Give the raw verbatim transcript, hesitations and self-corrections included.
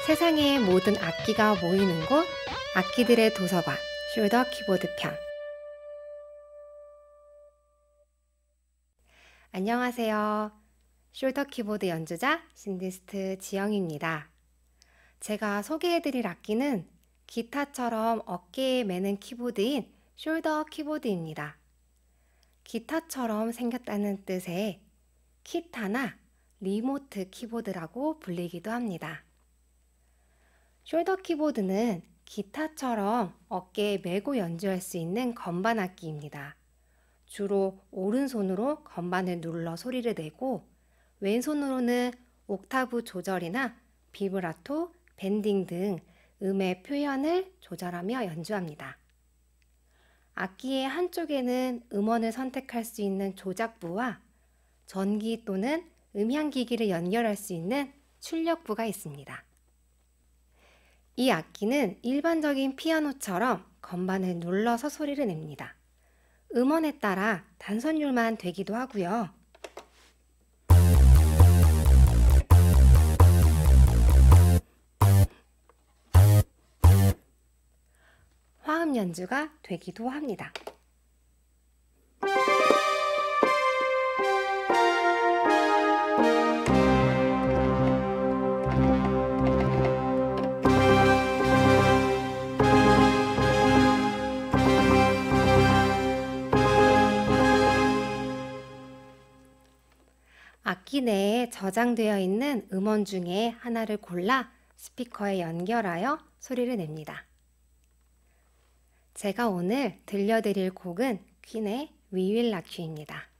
세상의 모든 악기가 모이는 곳, 악기들의 도서관, 숄더 키보드 편. 안녕하세요. 숄더 키보드 연주자 신디스트 지영입니다. 제가 소개해드릴 악기는 기타처럼 어깨에 매는 키보드인 숄더 키보드입니다. 기타처럼 생겼다는 뜻의 키타나 리모트 키보드라고 불리기도 합니다. 숄더 키보드는 기타처럼 어깨에 메고 연주할 수 있는 건반 악기입니다. 주로 오른손으로 건반을 눌러 소리를 내고 왼손으로는 옥타브 조절이나 비브라토, 밴딩 등 음의 표현을 조절하며 연주합니다. 악기의 한쪽에는 음원을 선택할 수 있는 조작부와 전기 또는 음향기기를 연결할 수 있는 출력부가 있습니다. 이 악기는 일반적인 피아노처럼 건반을 눌러서 소리를 냅니다. 음원에 따라 단선율만 되기도 하고요. 화음 연주가 되기도 합니다. 악기 내에 저장되어 있는 음원 중에 하나를 골라 스피커에 연결하여 소리를 냅니다. 제가 오늘 들려드릴 곡은 퀸의 We Will Rock You입니다.